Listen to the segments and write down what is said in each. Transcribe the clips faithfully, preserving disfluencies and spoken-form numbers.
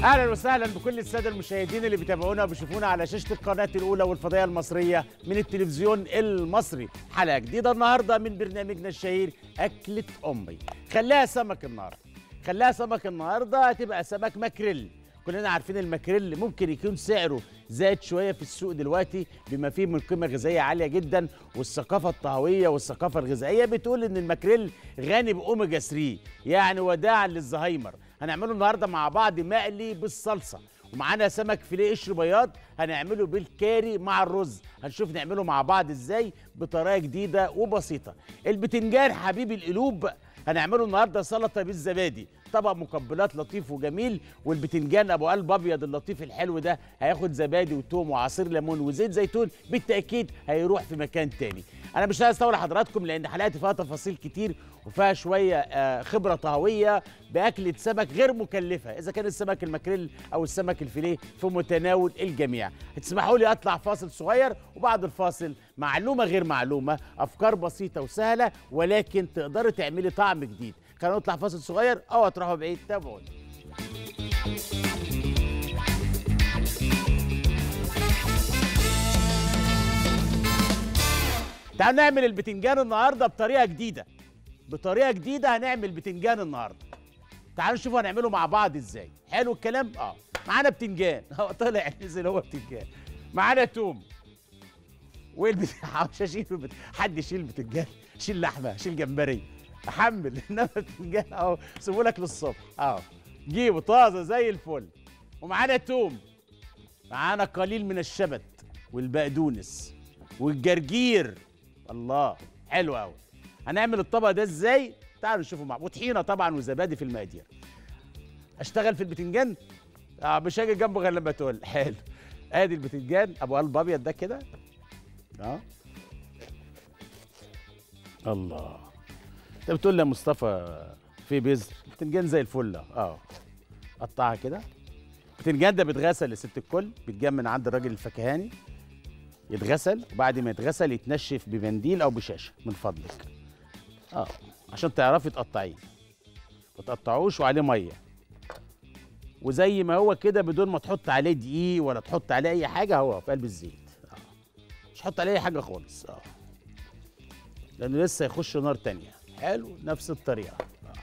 اهلا وسهلا بكل الساده المشاهدين اللي بيتابعونا وبيشوفونا على شاشه القناه الاولى والفضائيه المصريه من التلفزيون المصري. حلقه جديده النهارده من برنامجنا الشهير اكله امي. خليها سمك النهارده، خليها سمك النهارده هتبقى سمك ماكريل. كلنا عارفين الماكريل ممكن يكون سعره زاد شويه في السوق دلوقتي بما فيه من قيمه غذائيه عاليه جدا، والثقافه الطهويه والثقافه الغذائيه بتقول ان الماكريل غني باوميجا ثلاثة، يعني وداعا للزهايمر. هنعمله النهارده مع بعض مقلي بالصلصه، ومعانا سمك فيليه قشر بياض هنعمله بالكاري مع الرز. هنشوف نعمله مع بعض ازاي بطريقه جديده وبسيطه. البتنجان حبيب القلوب هنعمله النهارده سلطه بالزبادي، طبق مقبلات لطيف وجميل. والبتنجان ابو قلب ابيض اللطيف الحلو ده هياخد زبادي وتوم وعصير ليمون وزيت زيتون، بالتاكيد هيروح في مكان تاني. انا مش عايز اطول حضراتكم لان حلقتي فيها تفاصيل كتير وفيها شويه آه خبره طهويه باكله سمك غير مكلفه، اذا كان السمك الماكريل او السمك الفيليه في متناول الجميع. هتسمحوا لي اطلع فاصل صغير، وبعد الفاصل معلومه غير معلومه، افكار بسيطه وسهله ولكن تقدري تعملي طعم جديد. خلينا نطلع فاصل صغير او هتروحوا بعيد، تابعوني. تعالوا نعمل البتنجان النهارده بطريقه جديده، بطريقه جديده هنعمل بتنجان النهارده. تعالوا نشوف هنعمله مع بعض ازاي. حلو الكلام؟ اه معانا بتنجان هو طلع نزل هو بتنجان، معانا توم والبتنجان مش هشيل البت... حد يشيل البتنجان، شيل لحمه، شيل جمبري، احمل. انما البتنجان اهو سيبه لك للصبح اهو، جيبه طازه زي الفل. ومعانا توم، معانا قليل من الشبت والبقدونس والجرجير. الله حلو قوي. هنعمل الطبق ده ازاي؟ تعالوا نشوفه مع وطحينه طبعا وزبادي في المقادير. اشتغل في البتنجان؟ اه مش هاجي جنبه غير لما تقول. حلو. ادي البتنجان ابو قلب ابيض ده كده. اه الله. انت بتقول لي يا مصطفى في بذر؟ البتنجان زي الفل اه. قطعها كده. البتنجان ده بيتغسل يا ست الكل، بيتجمع من عند الراجل الفكهاني، يتغسل وبعد ما يتغسل يتنشف بمنديل او بشاشه من فضلك اه عشان تعرفي تقطعيه. ما تقطعوش وعليه ميه، وزي ما هو كده بدون ما تحط عليه دقيق ولا تحط عليه اي حاجه، هو في قلب الزيت اه. مش هحط عليه اي حاجه خالص اه، لانه لسه يخش نار تانية. حلو نفس الطريقه اه.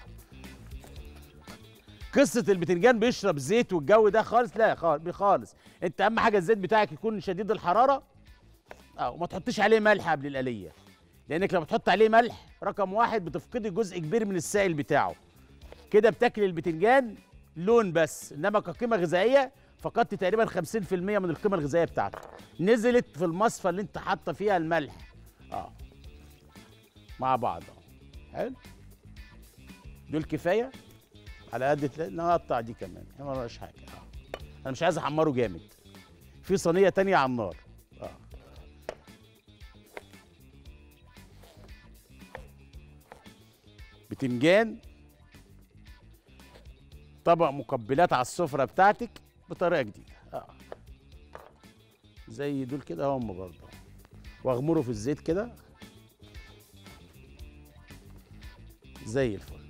قصه البتنجان بيشرب زيت والجو ده خالص؟ لا خالص خالص. انت اهم حاجه الزيت بتاعك يكون شديد الحراره اه، وما تحطيش عليه ملح قبل القليه، لانك لما تحط عليه ملح رقم واحد بتفقدي جزء كبير من السائل بتاعه، كده بتاكل البتنجان لون بس، انما كقيمه غذائيه فقدت تقريبا خمسين في المية من القيمه الغذائيه بتاعته، نزلت في المصفى اللي انت حاطه فيها الملح اه مع بعض اه. حلو دول كفايه على قد. نقطع دي كمان ما وراش حاجه اه. انا مش عايز احمره جامد. في صينيه تانية على النار اه. بتنجان طبق مقبلات على السفره بتاعتك بطريقه جديده اه. زي دول كده هم برضه، واغمره في الزيت كده زي الفل،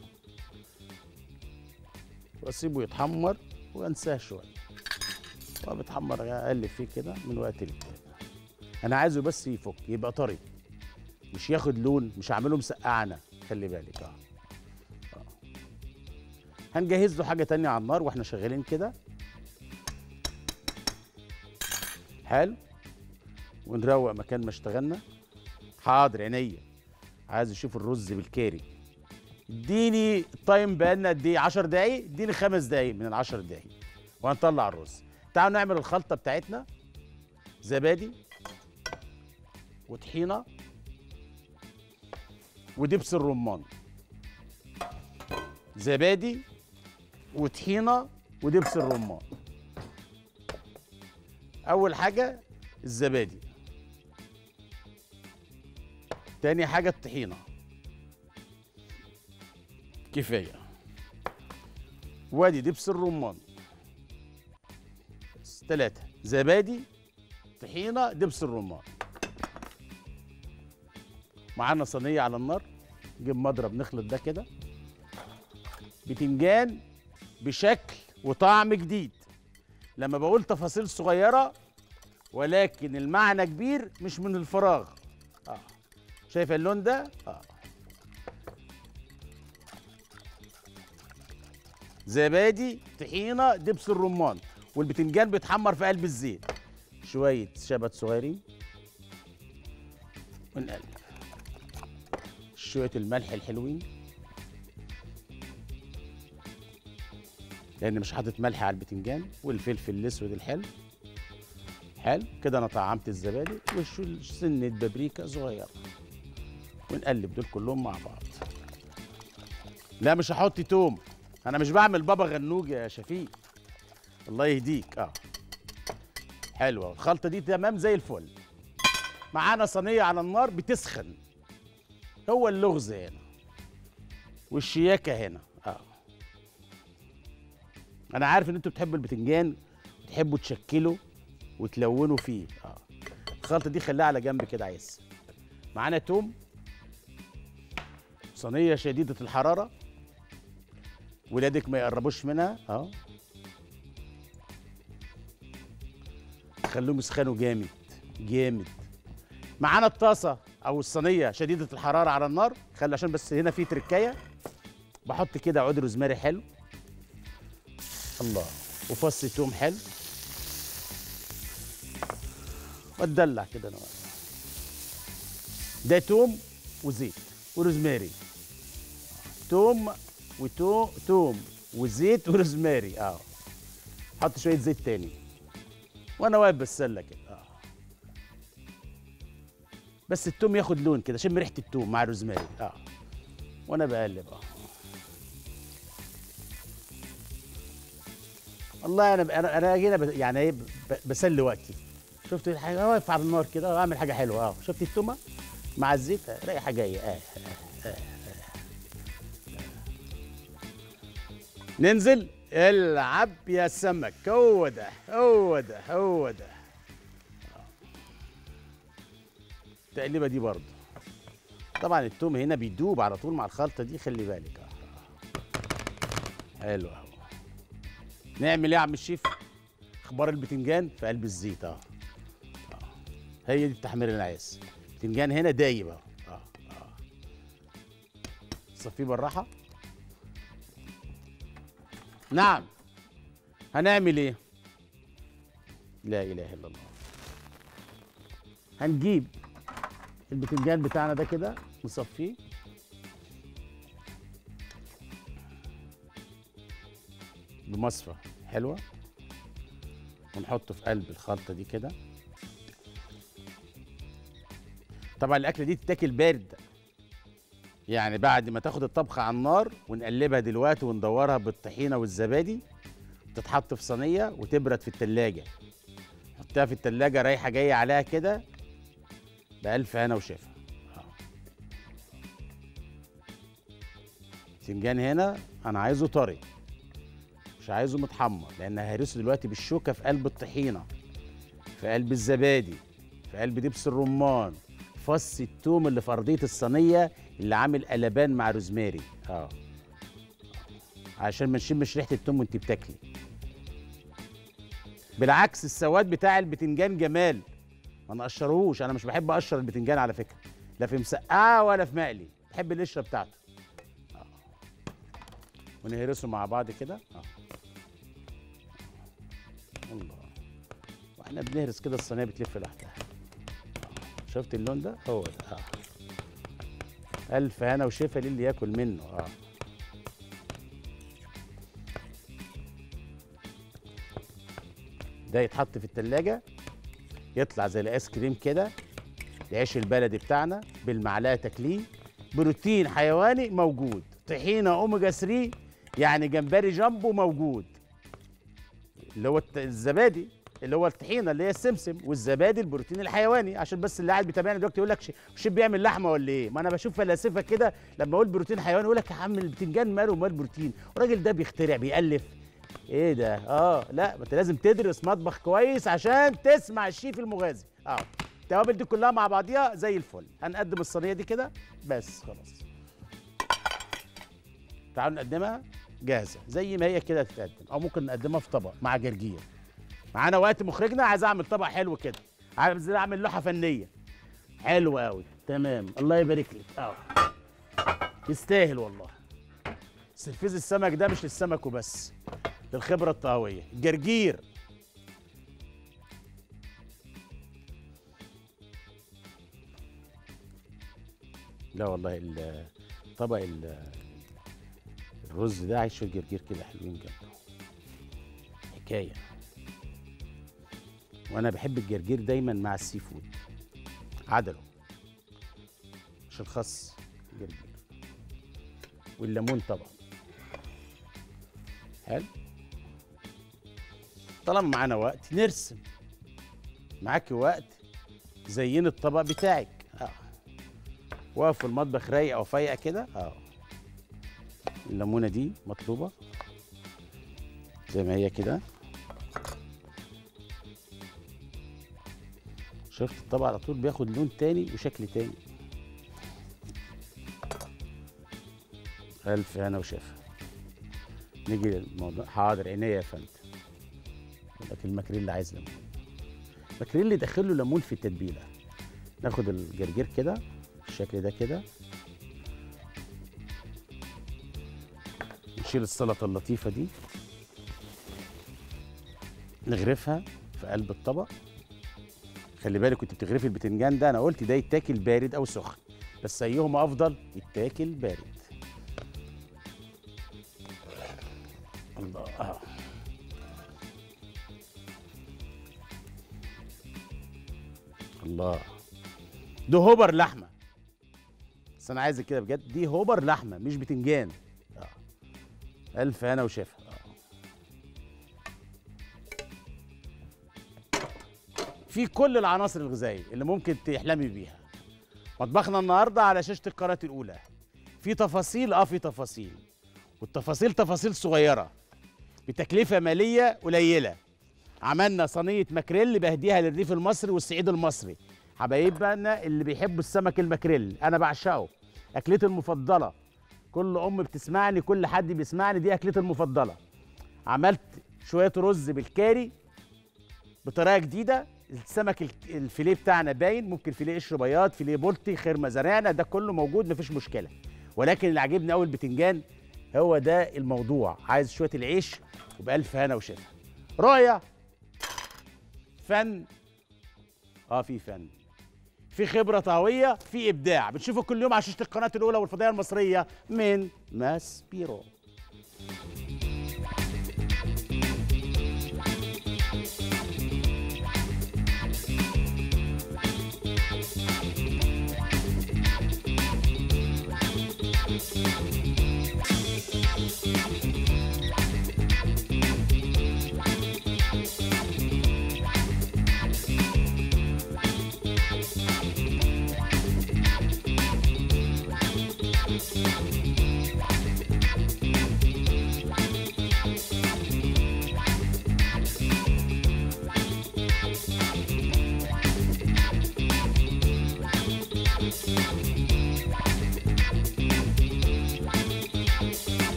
واسيبه يتحمر وانساه شويه. وهو بيتحمر اقلب فيه كده من وقت للتاني. انا عايزه بس يفك يبقى طري، مش ياخد لون. مش هعمله مسقعه، خلي بالك اه. اه هنجهز له حاجه تانية على النار واحنا شغالين كده. حلو. ونروق مكان ما اشتغلنا. حاضر عينيا. عايز اشوف الرز بالكاري. اديني التايم بقالنا قد ايه؟ عشر دقايق. اديني خمس دقايق من العشر دقايق وهنطلع الرز. تعالوا نعمل الخلطه بتاعتنا. زبادي وطحينه ودبس الرمان. زبادي وطحينه ودبس الرمان. اول حاجه الزبادي، تاني حاجه الطحينه كفايه، وادي دبس الرمان. بس ثلاثه: زبادي، طحينه، دبس الرمان. معانا صينيه على النار، نجيب مضرب نخلط ده كده. بتنجان بشكل وطعم جديد. لما بقول تفاصيل صغيره ولكن المعنى كبير مش من الفراغ. اه شايف اللون ده؟ اه زبادي، طحينه، دبس الرمان، والبتنجان بيتحمر في قلب الزيت. شويه شبت صغيرين ونقلب. شويه الملح الحلوين لان مش حاطط ملح على البتنجان، والفلفل الاسود الحلو. حلو كده انا طعمت الزبادي وسنه بابريكا صغيره ونقلب دول كلهم مع بعض. لا مش هحط توم، انا مش بعمل بابا غنوج يا شفيق. الله يهديك. اه حلوه الخلطه دي تمام زي الفل. معانا صينيه على النار بتسخن. هو اللغز هنا والشياكه هنا. اه انا عارف ان انتوا بتحبوا البتنجان وتحبوا تشكلوا وتلونوا فيه. اه الخلطه دي خليها على جنب كده. عايز معانا توم، صينيه شديده الحراره ولادك ما يقربوش منها. اه خلوهم يسخنوا جامد جامد. معانا الطاسه او الصينيه شديده الحراره على النار. خلي عشان بس هنا في تركايه، بحط كده عود روزماري حلو، الله، وفص توم حلو، واتدلع كده انا. ده توم وزيت وروزماري. توم وتوم توم وزيت وروزماري. اه حط شويه زيت تاني وانا واقف بسله كده. اه بس التوم ياخد لون كده، شم ريحه التوم مع الروزماري. اه وانا بقلب. اه والله انا انا انا هنا يعني ايه بسلي وقتي. شفت الحاجه واقف على النار كده واعمل حاجه حلوه. اه شفت التومه مع الزيت رايحه جايه. آه. آه. آه. آه. ننزل العب يا سمك. هو ده هو ده هو ده. التقليبه دي برضه طبعا التوم هنا بيدوب على طول مع الخلطه دي، خلي بالك. اه حلو اهو. نعمل ايه يا عم الشيف؟ اخبار البتنجان في قلب الزيت. اه هي دي التحمير اللي انا عايزها. البتنجان هنا دايب اهو. اه اه صفيه بالراحه. نعم هنعمل ايه؟ لا اله الا الله. هنجيب البتنجان بتاعنا ده كده نصفيه بمصفى حلوه ونحطه في قلب الخلطه دي كده. طبعا الاكله دي تتاكل بارد، يعني بعد ما تاخد الطبخه على النار ونقلبها دلوقتي وندورها بالطحينه والزبادي، تتحط في صينيه وتبرد في التلاجة. حطها في التلاجة رايحه جايه عليها كده بألف هنا وشفا. البتنجان هنا انا عايزه طري، مش عايزه متحمر، لان ههرسه دلوقتي بالشوكه في قلب الطحينه، في قلب الزبادي، في قلب دبس الرمان، فص التوم اللي في ارضيه الصينيه اللي عامل قلبان مع روزماري. اه عشان ما نشمش ريحه التوم وانت بتاكلي. بالعكس السواد بتاع البتنجان جمال، ما نقشرهوش. انا مش بحب اقشر البتنجان على فكره، لا في مسقعه ولا في مقلي، بحب القشره بتاعته. اه ونهرسه مع بعض كده. اه الله، واحنا بنهرس كده الصينيه بتلف لوحدها. شفت اللون ده؟ هو ده. اه الف هنا وشفا للي ياكل منه. اه ده يتحط في التلاجة يطلع زي الايس كريم كده. العيش البلدي بتاعنا بالمعلقه تاكليه. بروتين حيواني موجود، طحينه اوميجا ثلاثة يعني جمبري جامبو موجود، اللي هو الزبادي اللي هو الطحينه اللي هي السمسم، والزبادي البروتين الحيواني. عشان بس اللي قاعد بيتابعنا دلوقتي يقول لك شيف بيعمل لحمه ولا ايه؟ ما انا بشوف فلاسفه كده لما اقول بروتين حيواني يقول لك يا عم البتنجان ماله ومال بروتين، الراجل ده بيخترع بيألف. ايه ده؟ اه لا ما انت لازم تدرس مطبخ كويس عشان تسمع الشيف المغازي. اه التوابل دي كلها مع بعضيها زي الفل. هنقدم الصينيه دي كده بس خلاص. تعالوا نقدمها جاهزه زي ما هي كده تتقدم، او ممكن نقدمها في طبق مع جرجير. معانا وقت مخرجنا، عايز اعمل طبق حلو كده، عايز اعمل لوحه فنيه حلوه قوي. تمام، الله يبارك لك. اه يستاهل والله. سرفيز السمك ده مش للسمك وبس، للخبره الطهويه. الجرجير لا والله، طبق الرز ده عايز شويه جرجير كده حلوين جنبه، حكايه. وانا بحب الجرجير دايما مع السي فود، عدله مش الخس، الجرجير والليمون طبعا. حلو. طالما معانا وقت نرسم، معاكي وقت زين الطبق بتاعك. اه واقف في المطبخ رايق او فايقه كده. اه الليمونه دي مطلوبه زي ما هي كده. شفت الطبق على طول بياخد لون تاني وشكل تاني. الف هنا وشفا. نيجي للموضوع. حاضر عينيا يا فندم. يقول لك الماكريل اللي عايز ليمون، الماكريل اللي داخل له ليمون في التتبيله. ناخد الجرجير كده بالشكل ده كده، نشيل السلطه اللطيفه دي، نغرفها في قلب الطبق. خلي بالك كنت بتغرفي البتنجان ده، انا قلت ده يتاكل بارد او سخن، بس ايهما افضل؟ يتاكل بارد. الله. آه. الله، ده هوبر لحمه، بس انا عايزك كده بجد، دي هوبر لحمه مش بتنجان. آه. الف هنا وشفا. في كل العناصر الغذائيه اللي ممكن تحلمي بيها. مطبخنا النهارده على شاشه القناه الاولى. في تفاصيل، اه في تفاصيل، والتفاصيل تفاصيل صغيره بتكلفه ماليه قليله. عملنا صينيه ماكريل بهديها للريف المصري والصعيد المصري، حبايبنا اللي بيحبوا السمك الماكريل. انا بعشقه، اكلتي المفضله. كل ام بتسمعني، كل حد بيسمعني، دي اكلتي المفضله. عملت شويه رز بالكاري بطريقه جديده. السمك الفيليه بتاعنا باين، ممكن فيليه قشر بياض، فيليه بولتي، خير مزارعنا، ده كله موجود مفيش مشكله. ولكن اللي عاجبني قوي البتنجان، هو ده الموضوع. عايز شويه العيش وبألف هنا وشفا. رؤية، فن، اه في فن، في خبره طهويه، في ابداع. بتشوفوا كل يوم على شاشه القناه الاولى والفضائيه المصريه من ماسبيرو.